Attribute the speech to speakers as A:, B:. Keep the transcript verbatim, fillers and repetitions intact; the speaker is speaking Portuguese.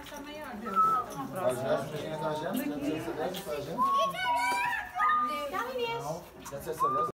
A: está maior, Deus. Uma próxima.
B: As meninas da gente, já disseste a dez para a gente?
A: Tchau, Inês.
B: Já disseste a dez?